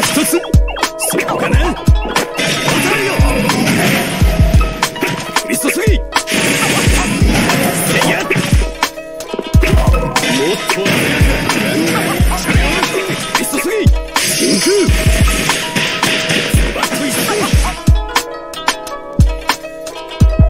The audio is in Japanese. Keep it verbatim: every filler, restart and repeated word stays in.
一つ、そこかな。当たるよ。降り注ぎ。せや。もっと